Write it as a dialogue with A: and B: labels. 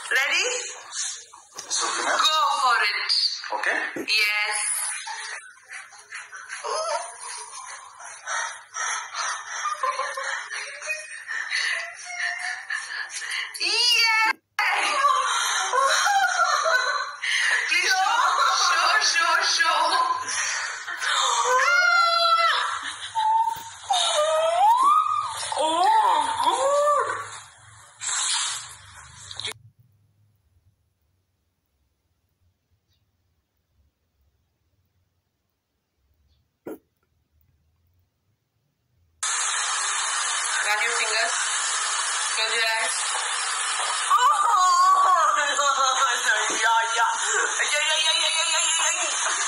A: Ready?
B: Suprema.
A: Go for it.
B: Okay.
A: Yes. Yeah. Please show. Run your fingers. Close your eyes. Yeah.